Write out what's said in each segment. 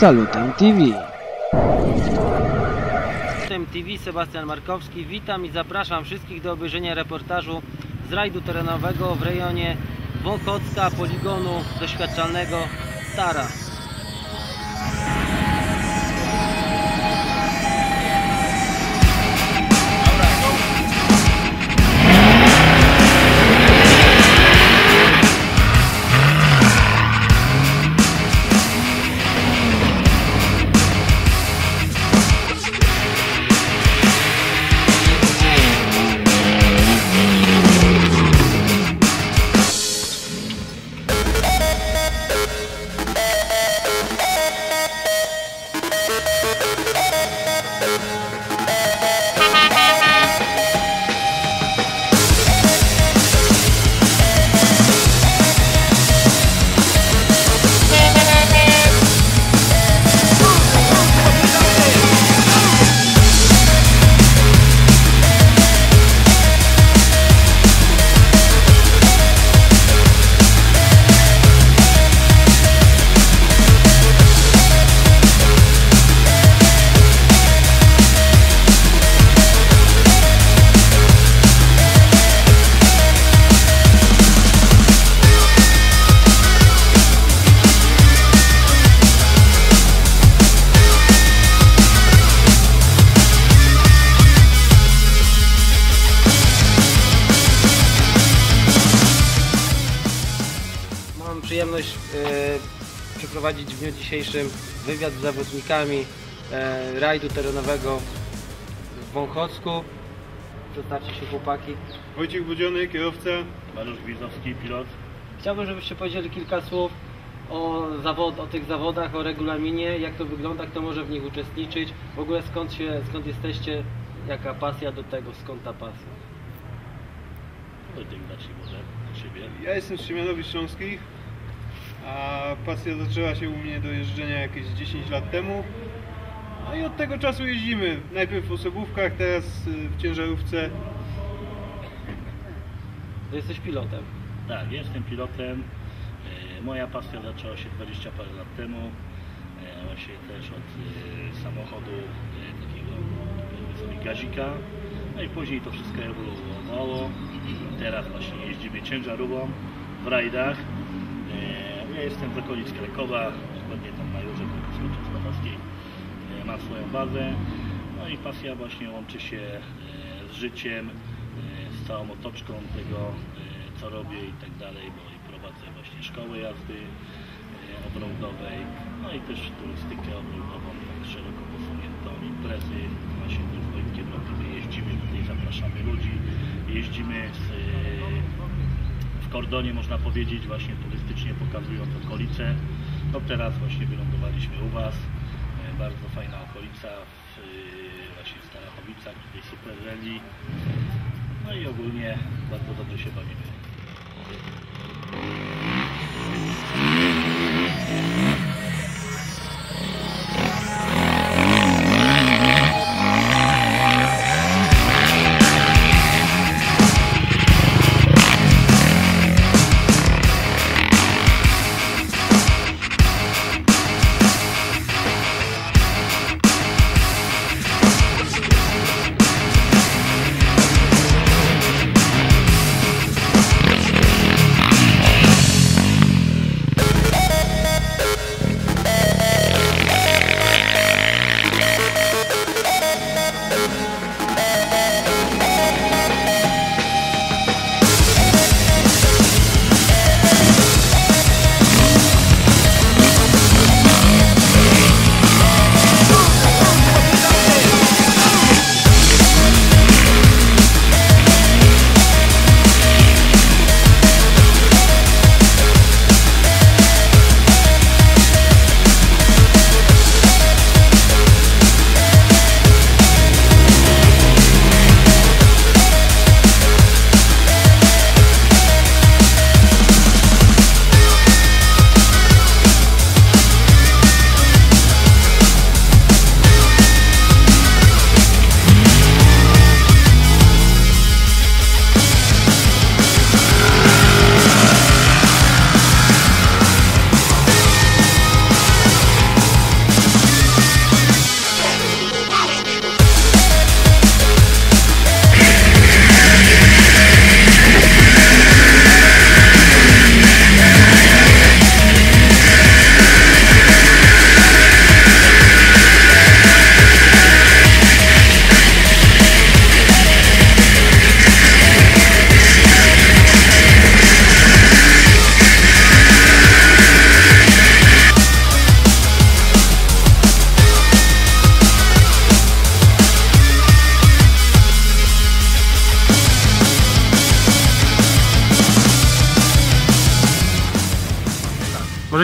Salutem TV. Salutem TV, Sebastian Markowski. Witam i zapraszam wszystkich do obejrzenia reportażu z rajdu terenowego w rejonie Wąchocka, poligonu doświadczalnego Stara. Przyjemność przeprowadzić w dniu dzisiejszym wywiad z zawodnikami rajdu terenowego w Wąchocku. Przedstawcie się, chłopaki. Wojciech Budziony, kierowca. Mariusz Gwizdowski, pilot. Chciałbym, żebyście powiedzieli kilka słów o tych zawodach, o regulaminie, jak to wygląda, kto może w nich uczestniczyć, w ogóle skąd jesteście, jaka pasja do tego, skąd ta pasja? Wojtek zacznij może od siebie. Ja jestem z Siemianowic Śląskich, a pasja zaczęła się u mnie do jeżdżenia jakieś 10 lat temu. No i od tego czasu jeździmy. Najpierw w osobówkach, teraz w ciężarówce. To jesteś pilotem? Tak, jestem pilotem. Moja pasja zaczęła się 20 parę lat temu. Właśnie też od samochodu takiego powiedzmy gazika. No i później to wszystko ewoluowało. Teraz właśnie jeździmy ciężarówką w rajdach. Ja jestem z okolic Krakowa, dokładnie tam na Jurze Krakowskiej mam swoją bazę. No i pasja właśnie łączy się z życiem, z całą otoczką tego, co robię i tak dalej, bo i prowadzę właśnie szkoły jazdy offroadowej, no i też turystykę offroadową, szeroko posuniętą, imprezy. Właśnie z Wojtkiem robimy, jeździmy tutaj, zapraszamy ludzi, jeździmy w kordonie, można powiedzieć, właśnie turystycznie pokazując okolice. No teraz właśnie wylądowaliśmy u Was, bardzo fajna okolica, właśnie w Starachowicach, tutaj super rally. No i ogólnie bardzo dobrze się bawimy.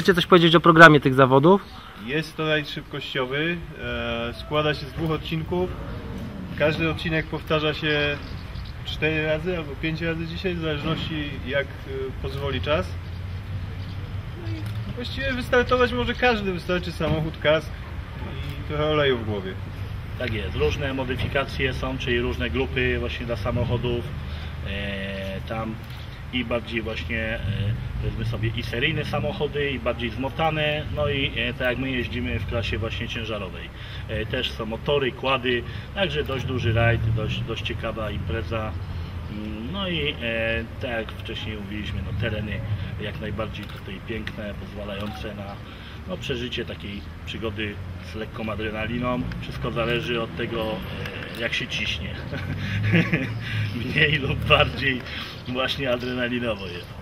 możecie coś powiedzieć o programie tych zawodów? Jest to rajd szybkościowy, składa się z 2 odcinków. Każdy odcinek powtarza się 4 razy albo 5 razy dzisiaj, w zależności jak pozwoli czas. No i właściwie wystartować może każdy, wystarczy samochód, kask i trochę oleju w głowie. Tak jest, różne modyfikacje są, czyli różne grupy właśnie dla samochodów, tam i bardziej właśnie, powiedzmy sobie, i seryjne samochody, i bardziej zmotane, no i tak jak my jeździmy w klasie właśnie ciężarowej. Też są motory, kłady, także dość duży rajd, dość ciekawa impreza. No i tak jak wcześniej mówiliśmy, no, tereny jak najbardziej tutaj piękne, pozwalające na przeżycie takiej przygody z lekką adrenaliną. Wszystko zależy od tego, jak się ciśnie. Mniej lub bardziej właśnie adrenalinowo jest.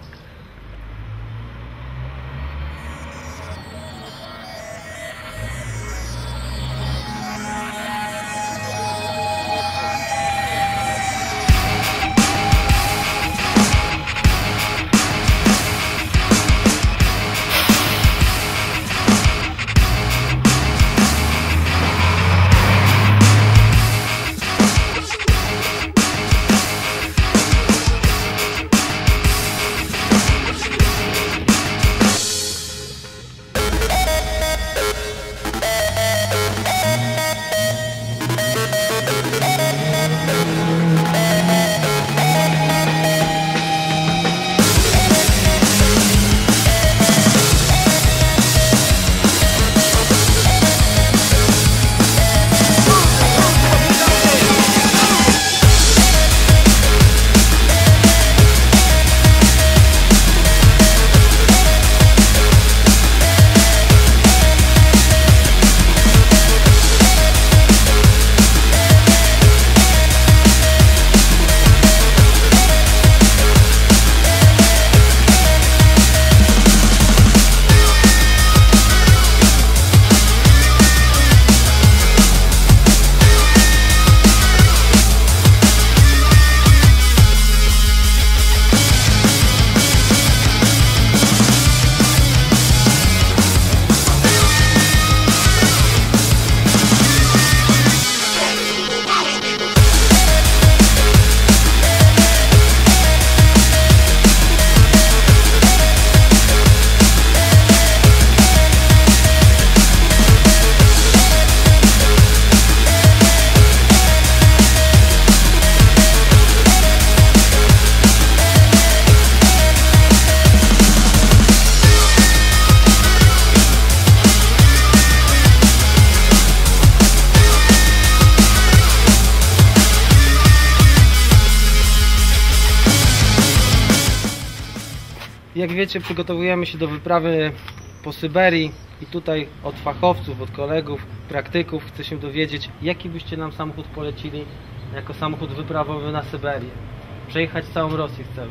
Jak wiecie, przygotowujemy się do wyprawy po Syberii i tutaj od fachowców, od kolegów, praktyków chcę się dowiedzieć, jaki byście nam samochód polecili jako samochód wyprawowy na Syberię. Przejechać całą Rosję chcemy.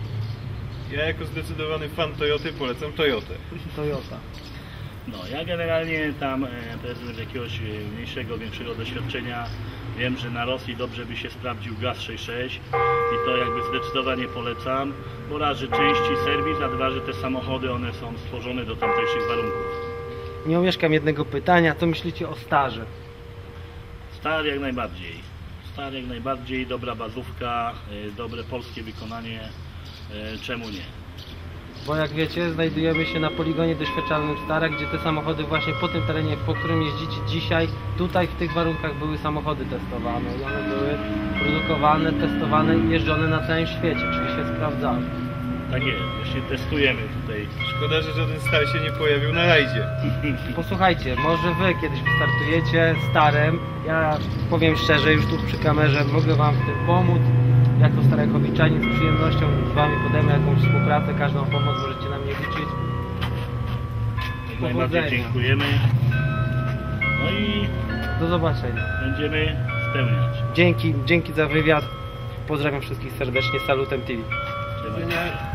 Ja jako zdecydowany fan Toyoty polecam Toyotę. Toyota. No, ja generalnie tam, powiedzmy, z jakiegoś mniejszego, większego doświadczenia wiem, że na Rosji dobrze by się sprawdził Gaz 6.6 i to jakby zdecydowanie polecam, bo raz, że części serwis, a dwa, że te samochody, one są stworzone do tamtejszych warunków. Nie omieszkam jednego pytania, co myślicie o starze? Star jak najbardziej. Star jak najbardziej, dobra bazówka, dobre polskie wykonanie, czemu nie? Bo jak wiecie, znajdujemy się na poligonie doświadczalnym Stara, gdzie te samochody właśnie po tym terenie, po którym jeździcie dzisiaj, tutaj w tych warunkach były samochody testowane i one były produkowane, testowane i jeżdżone na całym świecie, czyli się sprawdzały. Tak jest, właśnie testujemy tutaj. Szkoda, że żaden Star się nie pojawił na rajdzie. Posłuchajcie, może wy kiedyś wystartujecie Starem, ja powiem szczerze, już tu przy kamerze mogę wam w tym pomóc. Jako Starachowiczanin z przyjemnością z wami podejmę jakąś współpracę, każdą pomoc możecie na mnie liczyć. Jak najbardziej dziękujemy. No i do zobaczenia. Będziemy spełniać. Dzięki za wywiad. Pozdrawiam wszystkich serdecznie. Salutem TV. Trzymaj się.